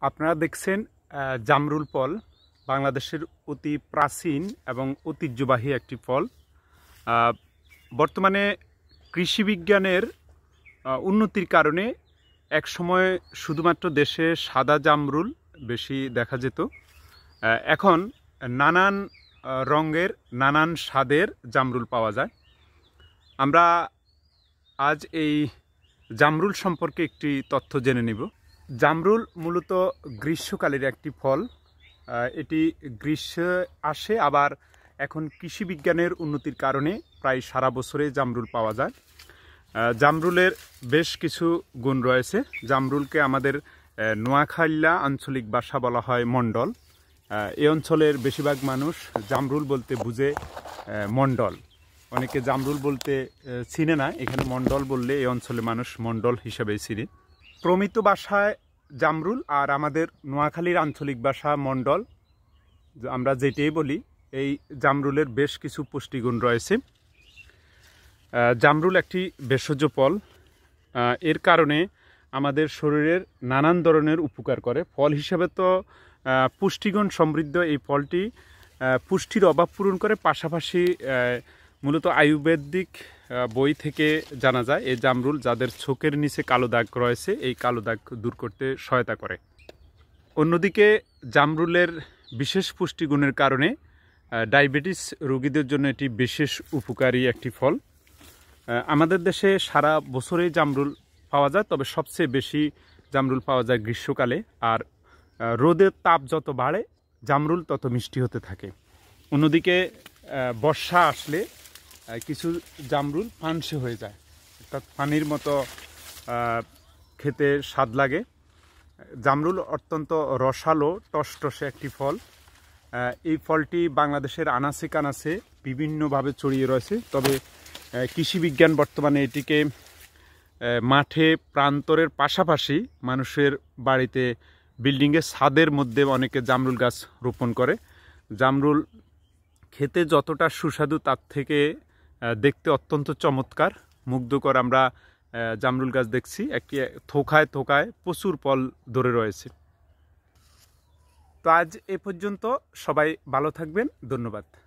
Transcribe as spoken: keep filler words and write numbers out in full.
আপনারা দেখছেন জামরুল ফল, বাংলাদেশের অতি প্রাচীন এবং ঐতিহ্যবাহী একটি ফল। বর্তমানে কৃষি বিজ্ঞানের উন্নতির কারণে এক সময় শুধুমাত্র দেশে সাদা জামরুল বেশি দেখা যেত। এখন নানান রঙের নানান স্বাদের জামরুল পাওয়া যায়। আমরা আজ এই জামরুল সম্পর্কে একটি তথ্য জেনে নিব। জামরুল মূলত গ্রীষ্মকালের একটি ফল। এটি গ্রীষ্মে আসে, আবার এখন কৃষি বিজ্ঞানের উন্নতির কারণে প্রায় সারা বছরে জামরুল পাওয়া যায়। জামরুলের বেশ কিছু গুণ রয়েছে। জামরুলকে আমাদের নোয়াখাইলা আঞ্চলিক ভাষা বলা হয় মণ্ডল। এই অঞ্চলের বেশিরভাগ মানুষ জামরুল বলতে বুঝে মণ্ডল। অনেকে জামরুল বলতে চিনে না, এখানে মণ্ডল বললে এই অঞ্চলে মানুষ মণ্ডল হিসেবেই চিনে। প্রমিত ভাষায় জামরুল আর আমাদের নোয়াখালীর আঞ্চলিক ভাষা মণ্ডল, আমরা যেটাই বলি। এই জামরুলের বেশ কিছু পুষ্টিগুণ রয়েছে। জামরুল একটি ভেষজ ফল, এর কারণে আমাদের শরীরের নানান ধরনের উপকার করে। ফল হিসেবে তো পুষ্টিগুণ সমৃদ্ধ এই ফলটি পুষ্টির অভাব পূরণ করে, পাশাপাশি মূলত আয়ুর্বেদিক বই থেকে জানা যায় এই জামরুল যাদের চোখের নিচে কালো দাগ রয়েছে এই কালো দাগ দূর করতে সহায়তা করে। অন্যদিকে জামরুলের বিশেষ পুষ্টিগুণের কারণে ডায়াবেটিস রোগীদের জন্য এটি বিশেষ উপকারী একটি ফল। আমাদের দেশে সারা বছরেই জামরুল পাওয়া যায়, তবে সবচেয়ে বেশি জামরুল পাওয়া যায় গ্রীষ্মকালে। আর রোদের তাপ যত বাড়ে জামরুল তত মিষ্টি হতে থাকে। অন্যদিকে বর্ষা আসলে কিছু জামরুল পানসে হয়ে যায়, অর্থাৎ পানির মতো খেতে স্বাদ লাগে। জামরুল অত্যন্ত রসালো টসটসে একটি ফল। এই ফলটি বাংলাদেশের আনাচে কানাচে বিভিন্নভাবে ছড়িয়ে রয়েছে, তবে কৃষি বিজ্ঞান বর্তমানে এটিকে মাঠে প্রান্তরের পাশাপাশি মানুষের বাড়িতে বিল্ডিংয়ের ছাদের মধ্যে অনেকে জামরুল গাছ রোপণ করে। জামরুল খেতে যতটা সুস্বাদু তার থেকে দেখতে অত্যন্ত চমৎকার, মুগ্ধকর। আমরা জামরুল গাছ দেখছি, একটি থোকায় থোকায় প্রচুর ফল ধরে রয়েছে। তো আজ এ পর্যন্ত, সবাই ভালো থাকবেন, ধন্যবাদ।